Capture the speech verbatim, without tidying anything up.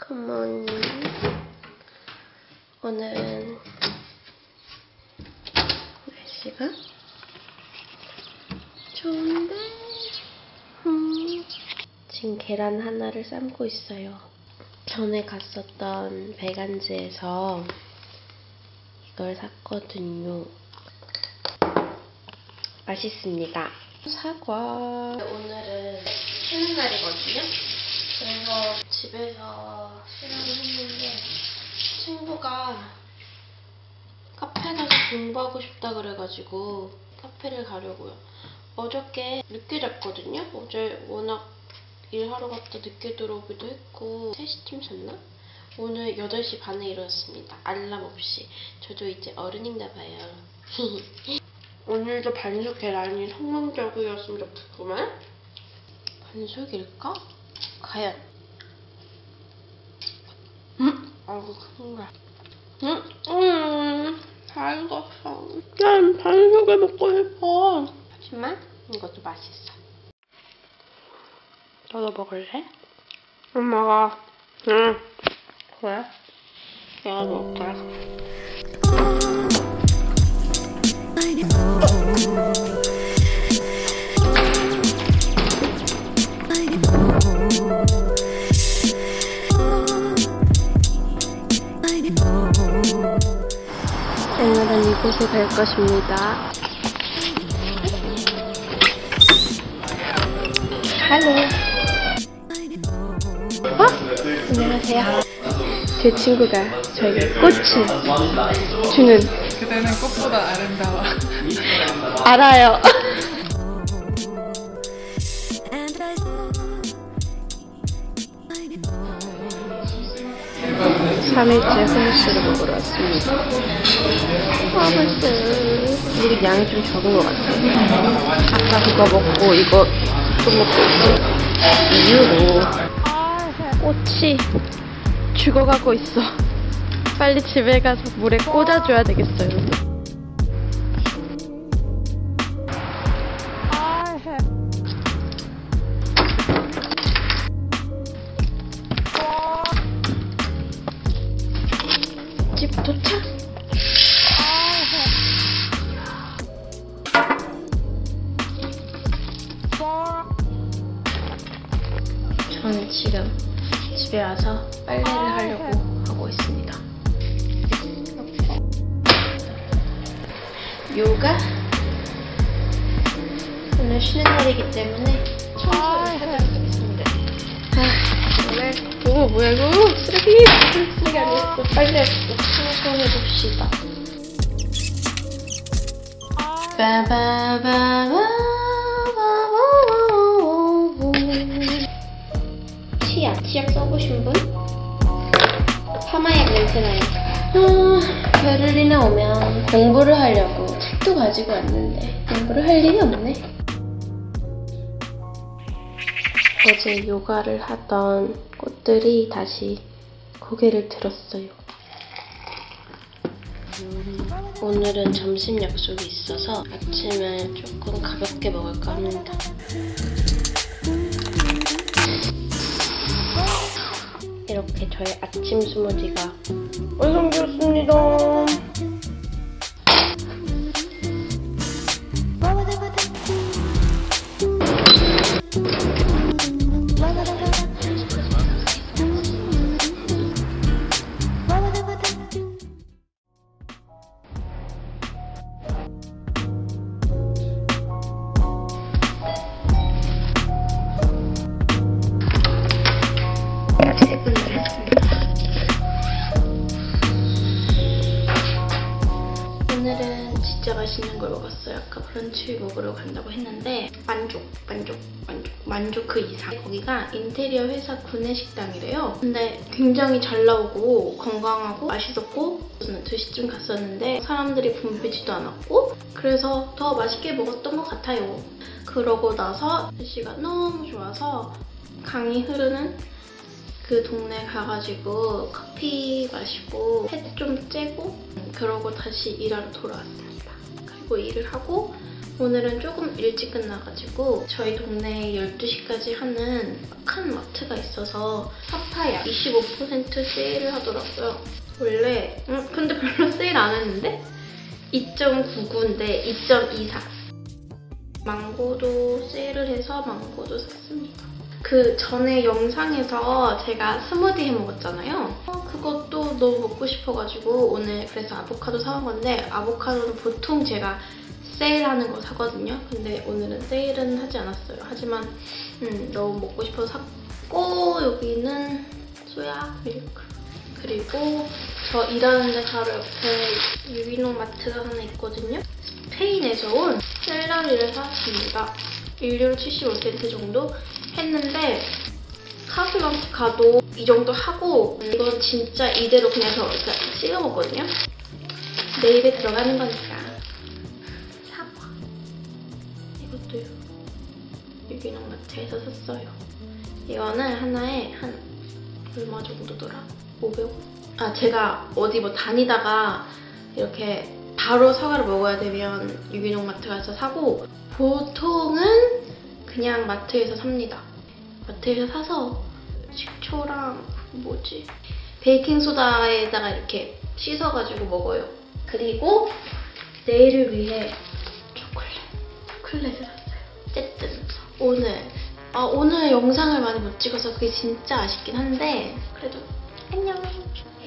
굿모닝. 오늘은 날씨가 좋은데 음. 지금 계란 하나를 삶고 있어요. 전에 갔었던 배간지에서 이걸 샀거든요. 맛있습니다. 사과. 오늘은 쉬는 날이거든요. 그래서 집에서 수련을 했는데 친구가 카페 가서 공부하고 싶다 그래가지고 카페를 가려고요. 어저께 늦게 잤거든요. 어제 워낙 일하러 갔다 늦게 들어오기도 했고 세 시쯤 잤나? 오늘 여덟 시 반에 일어났습니다. 알람 없이. 저도 이제 어른인가 봐요. 오늘도 반숙 계란이 성공적이었으면 좋겠구만. 반숙일까? 과연. 음! 아이고 큰가. 음! 음! 다 익었어. 난 반숙을 먹고 싶어. 하지만 이것도 맛있어. 너도 먹을래? 엄마가 응. 그래? 내가 먹을게. 오늘은 이곳에 갈 것입니다. 할로. 어? 안녕하세요. 제 친구가 저에게 꽃을 주는. 그대는 꽃보다 아름다워. 알아요. 삼 일째 후무스를 먹으러 왔습니다. 후무스. 우리 양이 좀 적은 것 같아요. 아까 그거 먹고 이거 또 먹고 있어. 이유로 꽃이 죽어가고 있어. 빨리 집에 가서 물에 꽂아줘야 되겠어요. 집 도착! 저는 지금 집에 와서 빨래를 하려고 하고 있습니다. 요가? 오늘 쉬는 날이기 때문에 청소를 하도록 하겠습니다. 아, 오늘 오 뭐야 이거 쓰레기! 쓰레기 아니었어. 빨래했어. 청소해봅시다. 빠바바바 치약, 치약 써보신 분? 파마약 냄새나요. 아, 베를린에 오면 공부를 하려고 책도 가지고 왔는데 공부를 할 일이 없네. 어제 요가를 하던 꽃들이 다시 고개를 들었어요. 오늘은 점심 약속이 있어서 아침을 조금 가볍게 먹을까 합니다. 이렇게 저의 아침 스무디가 완성되었습니다. 오늘은 진짜 맛있는 걸 먹었어요. 아까 브런치 먹으러 간다고 했는데 만족, 만족, 만족, 만족 그 이상. 거기가 인테리어 회사 구내식당이래요. 근데 굉장히 잘 나오고 건강하고 맛있었고 저는 두 시쯤 갔었는데 사람들이 붐비지도 않았고 그래서 더 맛있게 먹었던 것 같아요. 그러고 나서 날씨가 너무 좋아서 강이 흐르는 그 동네 가가지고 커피 마시고 햇 좀 쬐고 그러고 다시 일하러 돌아왔습니다. 그리고 일을 하고 오늘은 조금 일찍 끝나가지고 저희 동네에 열두 시까지 하는 큰 마트가 있어서 파파야 이십오 퍼센트 세일을 하더라고요. 원래 음, 근데 별로 세일 안 했는데 이 점 구구인데 이 점 이사. 망고도 세일을 해서 망고도 샀습니다. 그 전에 영상에서 제가 스무디 해 먹었잖아요. 어, 그것도 너무 먹고 싶어가지고 오늘 그래서 아보카도 사온 건데 아보카도는 보통 제가 세일하는 거 사거든요. 근데 오늘은 세일은 하지 않았어요. 하지만 음, 너무 먹고 싶어서 샀고 여기는 소야 밀크. 그리고 저 일하는 데 바로 옆에 유기농 마트가 하나 있거든요. 스페인에서 온 셀러리를 샀습니다. 일 유로 칠십오 센트 정도 했는데 카슬런스 가도 이 정도 하고 이건 진짜 이대로 그냥 저 이렇게 찍어 먹거든요. 내 입에 들어가는 거니까. 사과. 이것도요. 유기농 마트에서 샀어요. 이거는 하나에 한 얼마 정도더라? 오백 원? 아 제가 어디 뭐 다니다가 이렇게 바로 사과를 먹어야 되면 유기농 마트 가서 사고 보통은 그냥 마트에서 삽니다. 마트에서 사서 식초랑 뭐지? 베이킹소다에다가 이렇게 씻어가지고 먹어요. 그리고 내일을 위해 초콜릿, 초콜릿을 샀어요. 어쨌든 오늘 아, 오늘 영상을 많이 못 찍어서 그게 진짜 아쉽긴 한데 그래도 안녕!